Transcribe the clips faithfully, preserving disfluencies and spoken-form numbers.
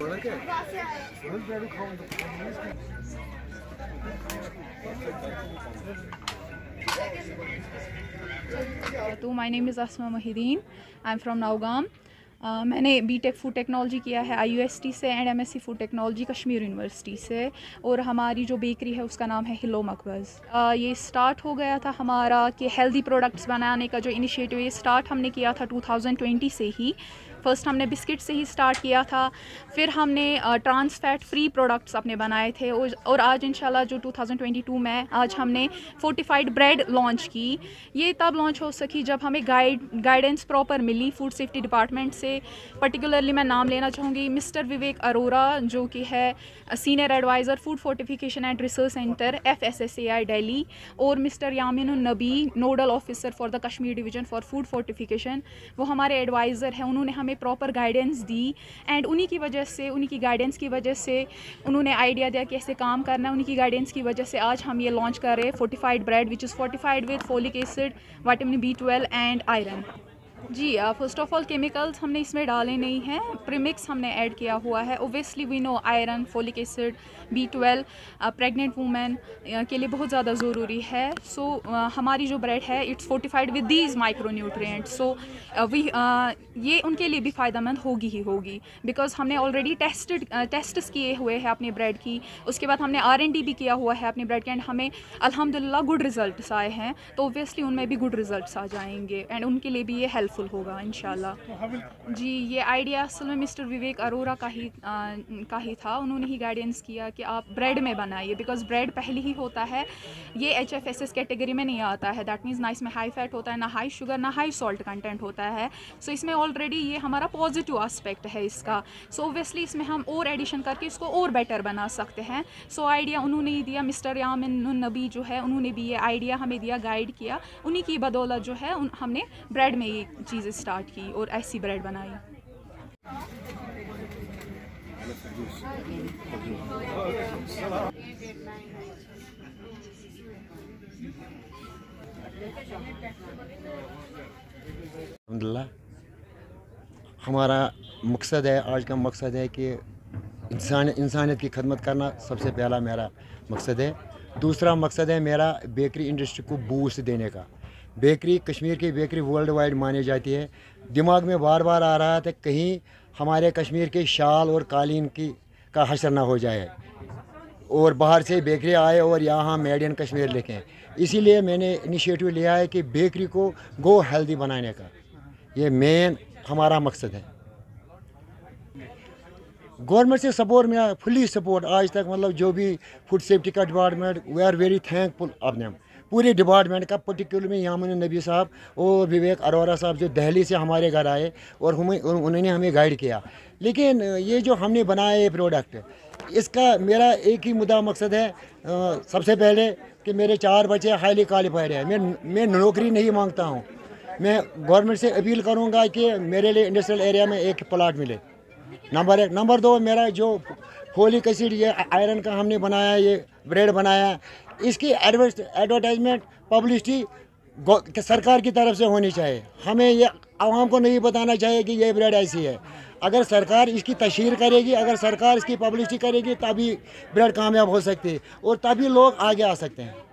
तो my name is Asma Mohiuddin, I am from Naugam. Uh, मैंने BTech food technology किया है आई यू एस टी से and MSc food technology Kashmir university से, और हमारी जो बेकरी है उसका नाम है हिलो मकबज़। uh, ये स्टार्ट हो गया था हमारा कि हेल्दी प्रोडक्ट्स बनाने का जो इनिशिएटिव, ये स्टार्ट हमने किया था टू थाउजेंड ट्वेंटी से ही। फ़र्स्ट हमने बिस्किट से ही स्टार्ट किया था, फिर हमने ट्रांस फैट फ्री प्रोडक्ट्स अपने बनाए थे, और, और आज इंशाल्लाह जो टू थाउजेंड ट्वेंटी टू में आज हमने फोर्टिफाइड ब्रेड लॉन्च की। ये तब लॉन्च हो सकी जब हमें गाइड गाइडेंस प्रॉपर मिली फूड सेफ्टी डिपार्टमेंट से। पर्टिकुलरली मैं नाम लेना चाहूँगी मिस्टर विवेक अरोरा, जो कि है senior adviser food fortification and research centre F S S A I Delhi, और mister Yamin Nabi, nodal officer for the Kashmir division for food fortification. वो हमारे एडवाइज़र हैं, उन्होंने हमें प्रॉपर गाइडेंस दी, एंड उन्हीं की वजह से, उन्हीं की गाइडेंस की वजह से उन्होंने आइडिया दिया कि ऐसे काम करना है। उन्हीं की गाइडेंस की वजह से आज हम ये लॉन्च कर रहे हैं fortified bread which is fortified with folic acid, vitamin B twelve and iron. जी, फर्स्ट ऑफ ऑल केमिकल्स हमने इसमें डाले नहीं हैं, प्रीमिक्स हमने ऐड किया हुआ है। Obviously we know iron, folic acid, B twelve pregnant women के लिए बहुत ज़्यादा ज़रूरी है। सो so, uh, हमारी जो ब्रेड है it's fortified with these micronutrients. So we ये उनके लिए भी फ़ायदेमंद होगी ही होगी, बिकॉज हमने ऑलरेडी टेस्टेड टेस्ट्स किए हुए हैं अपनी ब्रेड की। उसके बाद हमने आर एन डी भी किया हुआ है अपनी ब्रेड के, एंड हमें अल्हम्दुलिल्लाह गुड रिजल्ट्स आए हैं। तो ओबियसली उनमें भी गुड रिजल्ट्स आ जाएंगे, एंड उनके लिए भी ये हेल्पफुल होगा इंशाल्लाह। जी, ये आइडिया असल में मिस्टर विवेक अरोरा का ही आ, का ही था। उन्होंने ही गाइडेंस किया कि आप ब्रेड में बनाइए, बिकॉज ब्रेड पहले ही होता है, ये H F S S category में नहीं आता है। दैट मीन्स ना इसमें हाई फैट होता है, ना हाई शुगर, ना हाई सॉल्ट कंटेंट होता है। सो so, इसमें ऑलरेडी ये हमारा पॉजिटिव आस्पेक्ट है इसका। सो so, ओबियसली इसमें हम और एडिशन करके इसको और बेटर बना सकते हैं। सो so, आइडिया उन्होंने ही दिया, मिस्टर यामिन नबी जो है उन्होंने भी ये आइडिया हमें दिया, गाइड किया। उन्हीं की बदौलत जो है उन, हमने ब्रेड में ये चीज़ें स्टार्ट की और ऐसी ब्रेड बनाई। अल्हम्दुलिल्लाह, हमारा मकसद है, आज का मकसद है कि इंसान इंसानियत की खदमत करना सबसे पहला मेरा मकसद है। दूसरा मकसद है मेरा बेकरी इंडस्ट्री को बूस्ट देने का। बेकरी, कश्मीर की बेकरी वर्ल्ड वाइड मानी जाती है। दिमाग में बार बार आ रहा था कहीं हमारे कश्मीर के शाल और कालीन की का हशर ना हो जाए और बाहर से बेकरी आए और यहाँ मेड इन कश्मीर लिखें। इसीलिए मैंने इनिशिएटिव लिया है कि बेकरी को गो हेल्दी बनाने का, ये मेन हमारा मकसद है। गवर्नमेंट से सपोर्ट में फुली सपोर्ट आज तक, मतलब जो भी फूड सेफ्टी का department, we are very thankful of them, पूरे डिपार्टमेंट का। पर्टिकुलर में यामिन नबी साहब और विवेक अरोरा साहब जो दिल्ली से हमारे घर आए और हमें उन्होंने हमें गाइड किया। लेकिन ये जो हमने बनाया ये प्रोडक्ट, इसका मेरा एक ही मुद्दा मकसद है, आ, सबसे पहले कि मेरे चार बच्चे हाईली क्वालिफाइड हैं। मैं मैं नौकरी नहीं मांगता हूँ। मैं गवर्नमेंट से अपील करूँगा कि मेरे लिए इंडस्ट्रियल एरिया में एक प्लाट मिले, नंबर एक। नंबर दो, मेरा जो फोलिक एसिड, ये आयरन का हमने बनाया, ये ब्रेड बनाया, इसकी एडवर्टाइजमेंट पब्लिसिटी सरकार की तरफ से होनी चाहिए। हमें ये आवाम को नहीं बताना चाहिए कि ये ब्रेड ऐसी है। अगर सरकार इसकी तशहीर करेगी, अगर सरकार इसकी पब्लिसिटी करेगी, तभी ब्रेड कामयाब हो सकती है और तभी लोग आगे आ सकते हैं।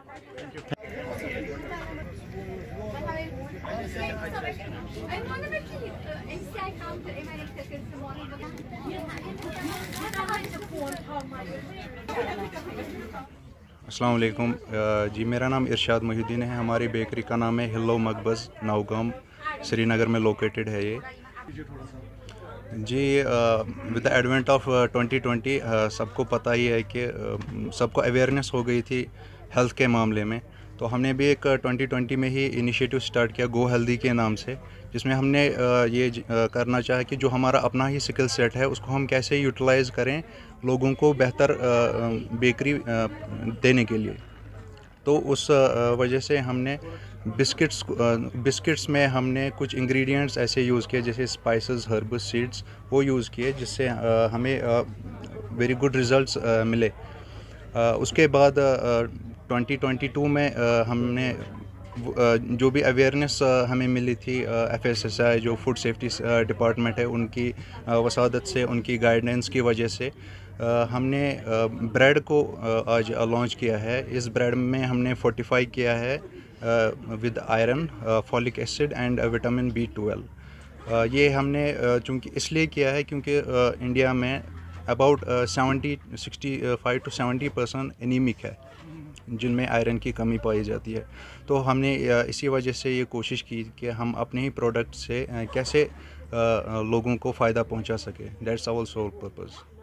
अस्सलाम वालेकुम जी, मेरा नाम इरशाद मोहिउद्दीन है। हमारी बेकरी का नाम है हिलो मकबज़, नाउगाम, श्रीनगर में लोकेटेड है ये जी। With the advent of twenty twenty सबको पता ही है कि uh, सबको अवेयरनेस हो गई थी हेल्थ के मामले में। तो हमने भी एक ट्वेंटी ट्वेंटी में ही इनिशिएटिव स्टार्ट किया गो हेल्दी के नाम से, जिसमें हमने ये करना चाहा कि जो हमारा अपना ही स्किल सेट है उसको हम कैसे यूटिलाइज़ करें लोगों को बेहतर बेकरी देने के लिए। तो उस वजह से हमने बिस्किट्स बिस्किट्स में हमने कुछ इंग्रेडिएंट्स ऐसे यूज़ किए जैसे स्पाइसेस, हर्ब्स, सीड्स, वो यूज़ किए जिससे हमें वेरी गुड रिज़ल्ट्स मिले। उसके बाद ट्वेंटी ट्वेंटी टू में हमने जो भी अवेयरनेस हमें मिली थी एफ एस एस आई जो फूड सेफ्टी डिपार्टमेंट है उनकी वसादत से, उनकी गाइडेंस की वजह से हमने ब्रेड को आज लॉन्च किया है। इस ब्रेड में हमने फोर्टिफाई किया है with iron, folic acid and vitamin B twelve. ये हमने चूँकि इसलिए किया है क्योंकि इंडिया में about seventy sixty five to seventy percent anaemic है जिनमें आयरन की कमी पाई जाती है। तो हमने इसी वजह से ये कोशिश की कि हम अपने ही प्रोडक्ट से कैसे लोगों को फ़ायदा पहुंचा सके। That's our sole purpose.